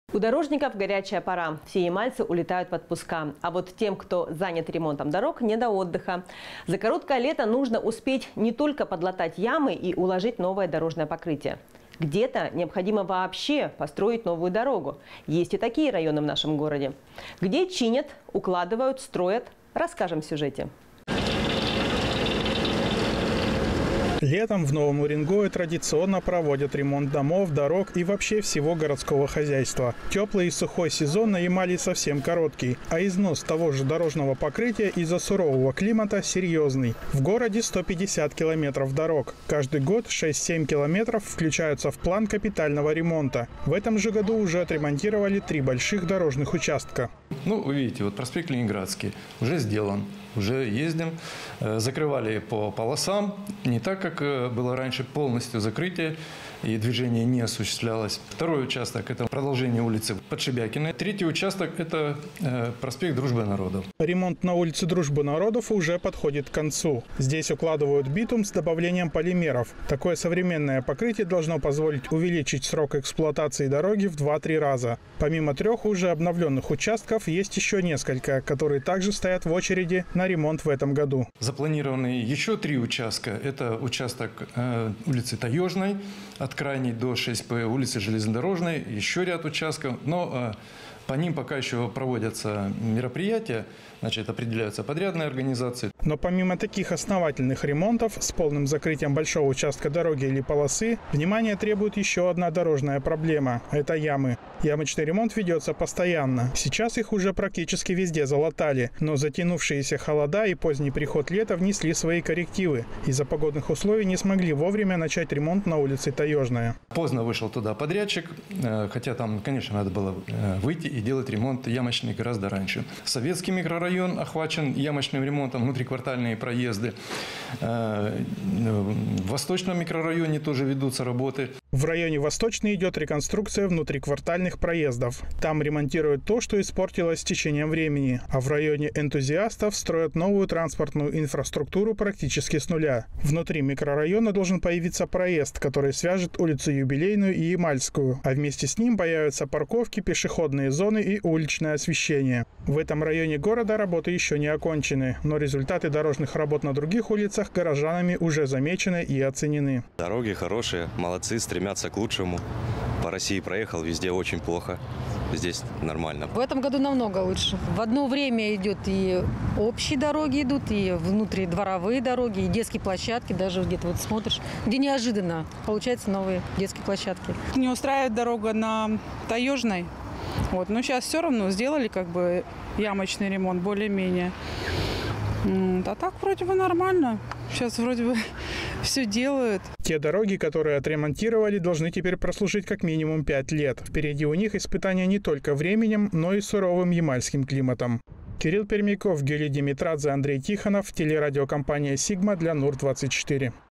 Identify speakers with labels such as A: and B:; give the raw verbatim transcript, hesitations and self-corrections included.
A: У дорожников горячая пора. Все ямальцы улетают в отпуска. А вот тем, кто занят ремонтом дорог, не до отдыха. За короткое лето нужно успеть не только подлатать ямы и уложить новое дорожное покрытие. Где-то необходимо вообще построить новую дорогу. Есть и такие районы в нашем городе. Где чинят, укладывают, строят, расскажем в сюжете.
B: Летом в Новом Уренгое традиционно проводят ремонт домов, дорог и вообще всего городского хозяйства. Теплый и сухой сезон на Ямале совсем короткий, а износ того же дорожного покрытия из-за сурового климата серьезный. В городе сто пятьдесят километров дорог. Каждый год шесть-семь километров включаются в план капитального ремонта. В этом же году уже отремонтировали три больших дорожных участка.
C: Ну, вы видите, вот проспект Ленинградский уже сделан. Уже ездим, закрывали по полосам, не так, как было раньше, полностью закрытие, и движение не осуществлялось. Второй участок – это продолжение улицы Подшибякиной. Третий участок – это проспект Дружбы народов.
B: Ремонт на улице Дружбы народов уже подходит к концу. Здесь укладывают битум с добавлением полимеров. Такое современное покрытие должно позволить увеличить срок эксплуатации дороги в два-три раза. Помимо трех уже обновленных участков, есть еще несколько, которые также стоят в очереди на ремонт в этом году.
C: Запланированы еще три участка. Это участок э, улицы Таежной, от крайней до шесть П, улицы Железнодорожной, еще ряд участков. Но э, по ним пока еще проводятся мероприятия, значит, определяются подрядные организации.
B: Но помимо таких основательных ремонтов с полным закрытием большого участка дороги или полосы, внимание требует еще одна дорожная проблема – это ямы. Ямочный ремонт ведется постоянно. Сейчас их уже практически везде залатали, но затянувшиеся холода и поздний приход лета внесли свои коррективы. Из-за погодных условий не смогли вовремя начать ремонт на улице Таежная.
C: Поздно вышел туда подрядчик, хотя там, конечно, надо было выйти и делать ремонт ямочный гораздо раньше. Советский микрорайон охвачен ямочным ремонтом, внутриквартальные проезды. В Восточном микрорайоне тоже ведутся работы.
B: В районе Восточный идет реконструкция внутриквартальных проездов. Там ремонтируют то, что испортилось с течением времени. А в районе Энтузиастов строят новую транспортную инфраструктуру практически с нуля. Внутри микрорайона должен появиться проезд, который свяжет улицу Юбилейную и Ямальскую. А вместе с ним появятся парковки, пешеходные зоны и уличное освещение. В этом районе города работы еще не окончены. Но результаты дорожных работ на других улицах горожанами уже замечены и оценены.
D: Дороги хорошие, молодцы, стремятся к лучшему. По России проехал, везде очень плохо. Здесь нормально.
E: В этом году намного лучше. В одно время идет и общие дороги идут, и внутридворовые дороги, и детские площадки. Даже где-то вот смотришь, где неожиданно получаются новые детские площадки.
F: Не устраивает дорога на Таежной. Вот. Но сейчас все равно сделали как бы ямочный ремонт более-менее. А так вроде бы нормально. Сейчас вроде бы все делают.
B: Те дороги, которые отремонтировали, должны теперь прослужить как минимум пять лет. Впереди у них испытания не только временем, но и суровым ямальским климатом. Кирилл Пермяков, Гюлий Димитрадзе, Андрей Тихонов, телерадиокомпания «Сигма» для Нур двадцать четыре.